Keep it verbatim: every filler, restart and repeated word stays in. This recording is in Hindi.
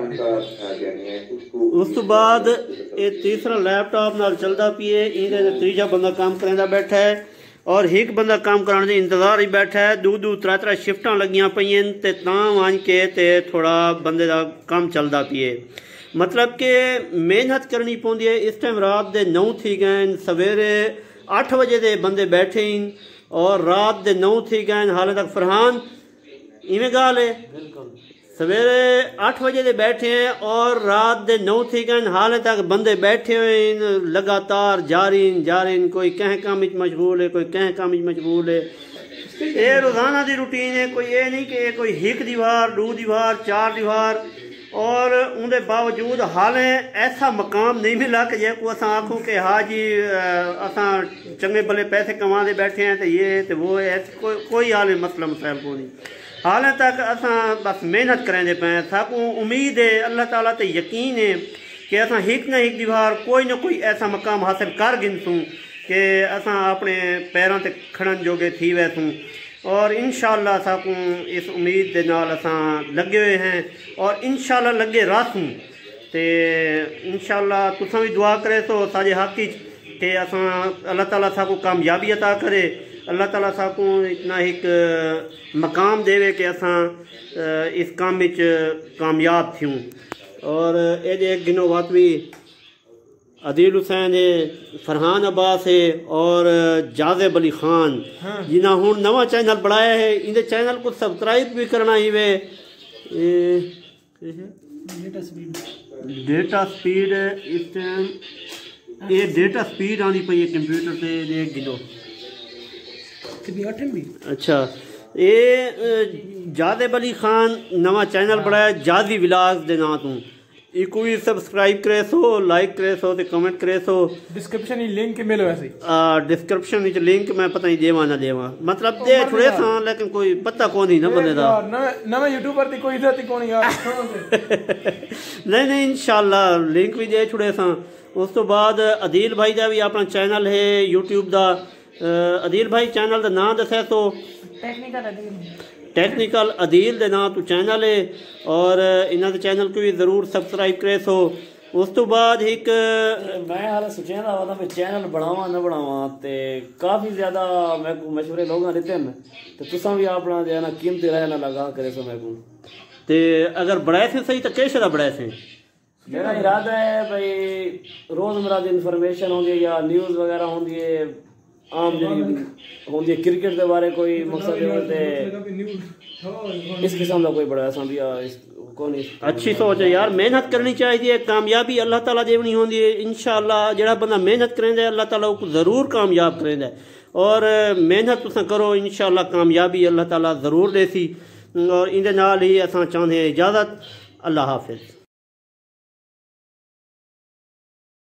उस तो बाद ये तीसरा लैपटॉप नाल चलता पिए इहदे तीजा बंदा काम करदा बैठा है और एक बंदा काम कराने के इंतजार ही बैठा है। दू दू त्रै त्रै शिफ्टां लगियां पईयां ते तां वन के ते थोड़ा बंदे दा काम चलदा पिए। मतलब कि मेहनत करनी पौंदी है। इस टाइम रात दे नौ थी गए, सवेरे अठ बजे दे बंदे बैठे इन और रात दे नौ थी गए हाले तक। फरहान इवें गाल है, सवेरे अठ बजे दे बैठे हैं और रात दे नौ थी गए हाले तक बंदे बैठे हुए हैं लगातार जारी जारी। कोई कह काम में मशगूल है, कोई कह काम में मशगूल है। ये रोज़ाना की रूटीन है। कोई ये नहीं कि कोई एक दीवार दो दीवार चार दीवार और उनके बावजूद हाल ऐसा मकाम नहीं मिला कि जे को असा आखूँ कि हाँ जी असा चंगे भले पैसे कमा दे बैठे हैं तो ये तो वो है। कोई कोई हाल मसला मसाइल को नहीं। हाल तक असा बस मेहनत करेंदे पे। साकू उम्मीद है अल्लाह ताला ते यकीन है कि असा एक ना एक दीवार कोई ना कोई ऐसा मकाम हासिल कर गिनसूँ कि असा अपने पैरों ते खड़न जोगे थी वैसूँ। और इंशाअल्लाह साकू इस उम्मीद के नाल असा लगे हुए हैं और इंशाअल्लाह लगे रासूँ। तो इंशाअल्लाह तुसां भी दुआ करे तो साजे हक कि असा अल्लाह ताला साकू कामयाबी अता करे। अल्लाह ताला साकू इतना एक मकाम देवे कि असा इस काम में कामयाब थूँ। और ये एक गिनो बात भी अदील हुसैन है, फरहान अब्बास है और जाज़ेब अली खान हाँ। जिन्हें हूँ नवा चैनल बनाया है। इनके चैनल को सब्सक्राइब भी करना ही वे। डेटा स्पीड इस टाइम ये डेटा स्पीड आनी पई है कंप्यूटर से एक गिनो। अच्छा ये जाज़ेब अली खान नवा चैनल बनाया जाज़ी विलास दे नाम तू। इको भी सब्सक्राइब करे सो, लाइक करे सो, ते कमेंट करे सो। डिस्क्रिप्शन ही लिंक मिलो ऐसे आ डिस्क्रिप्शन विच लिंक मैं पता नहीं देवा ना देवा मतलब दे छुड़े सा लेकिन कोई पता कौन ही ना बंदे दा नवे यूट्यूबर दी कोई इज्जत ही कोनी यार। नहीं नहीं इंशाल्लाह लिंक भी दे छुड़े सा। उस तो बाद अदील भाई दा भी अपना चैनल है यूट्यूब दा। अदील भाई चैनल का नाम दसा तो टेक्निकल अदील टेक्निकल अदील दे नाम तो चैनल है और इन्हों के चैनल को भी जरूर सब्सक्राइब करे सो। उस तो बाद एक मैं हाल सोचा था मैं चैनल बनावा ना बनावा तो काफ़ी ज़्यादा मैं को मशवरे लोग देते हैं तो तुसा भी अपना जो है ना कीमती राय ना लगा करे सो मैं को। तो अगर बढ़ाए थे सही तो कैसे दा बढ़ाए थे? मेरा इरादा है भाई रोज़मर्रा की इन्फॉर्मेशन होंगी है या न्यूज़ वगैरह होंगी है आम जी होंगी है क्रिकेट के बारे कोई मकसद इस किस्म का कोई बड़ा समझिया कौन। अच्छी सोच है यार। मेहनत करनी चाहिए। कामयाबी अल्लाह ताला देवनी होंगी है। इंशाअल्लाह जेड़ा बंदा मेहनत करेंदा अल्लाह ताला उसको ज़रूर कामयाब करेंदा और मेहनत तुसा करो इंशाअल्लाह कामयाबी अल्लाह ताला ज़रूर देसी। और इनके नाल ही असां चाहते हैं इजाज़त। अल्लाह हाफिज़।